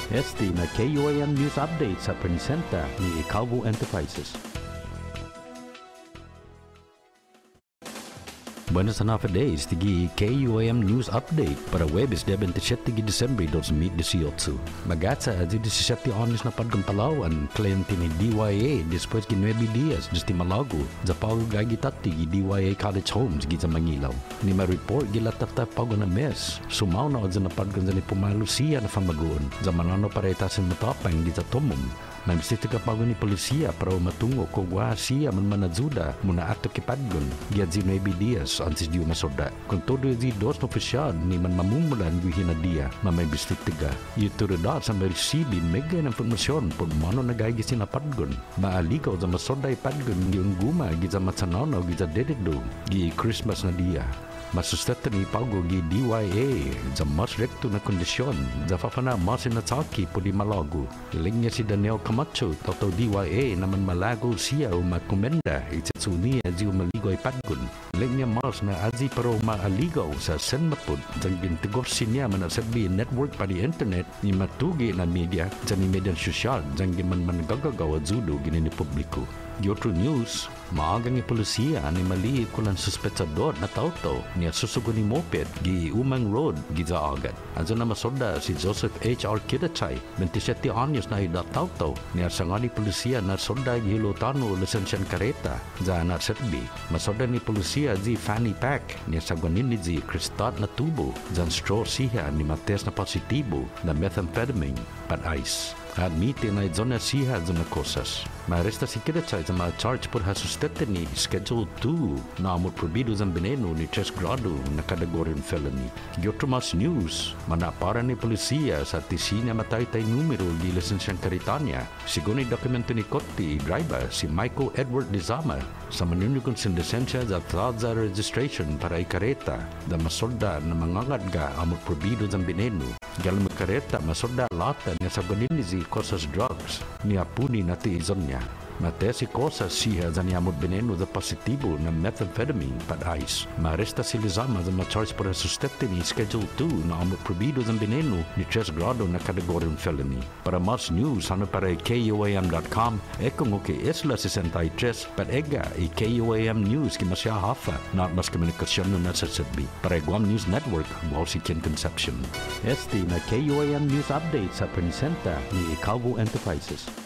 Este na KUAM News Update sa presenta ni Calvo Enterprises. Buenos days, tigi KUAM News Update para Webes 27 de Disyembre 2018. Magatsa di 17 anos na pagkampalawan, kliyente ni DYA después de 9 días desde Malago, sa pagugagi tati gi DYA College Homes gi sa Mangilaw. Ni ma-report gila tata pago na mes, sumaw na odza na pagkan ni pumalusiya na famagoon, sa manano paretasin matapang gi sa tumom. Nabisita ka pago ni polisiya para matungo ko siya man manazuda muna ato kipadgon giad si 9 días antes di umasoda. Kung todo di dos na opisyal ni man mamumulan guhin na dia mamay bisitiga. Ituridad sa merisibi mega ng informasyon por mano nagaygi sinapadgon. Maaligaw sa masoda ipadgon gi ungguma gi sa matsananaw gi sa dedekdo gi Christmas na dia. Masustenta ni Pago gi DYA sa mas rekto na kondisyon sa fafana mas inataki po di Malago. Linya si Daniel Camacho toto DYA naman malago siya o makomenda itsuni azi umaligo ay padgon. Linya mas na azi pero maaligaw sa senmapod sa gintigorsi niya manasabi network pa di internet ni matugi na media sa ni media sosyal sa giman managagaw at zudo gini publiko. Yotro News, maagang polisiya ni mali ko lang suspetsador na tauto niya susugo ni moped gi Umang Road gi sa agad. Azo na masoda si Joseph H.R. Kidachay, 27 anyos na ida tauto niya sangani polisiya na soda gi Hilotano lisensyan kareta za na serbi. Masoda ni polisiya zi Fanny Pack niya sagwanin ni zi Kristat na tubo zan straw siya ni mates na positibo na methamphetamine pan ice. Admite na zona siya zona kosas. Maaresta si Kidachay sa ma-charge por hasustete ni Schedule 2 na amor probido ng veneno ni 3 grado na kadagoryan felony. Gyotromas News, manapara ni polisiya sa tisina mataytay numero di lisensyang karitanya. Sigo ni dokumento ni Kotti, driver si Michael Edward Lizama sa manunugon sin lisensya sa Plaza Registration para ikareta da masolda na mangangadga amor probido ng veneno. Galang makareta masolda lata niya sa ganinizi causes drugs ni apuni na tiizon niya. Matesi cosas siya sa niyamot veneno sa positibo na methamphetamine pad ice. Maaresta si Lizama sa ma-charge por sustete ni Schedule 2 na amot probido sa veneno ni 3 grado na kategoryan felony. Para mas news, ano para KUAM.com, ekong okay Isla 63, pad ega KUAM News kimasya hafa na mas komunikasyon na sa sabi. Para Guam News Network, wow si Ken Conception. Este na KUAM News Update sa presenta ni Calvo Enterprises.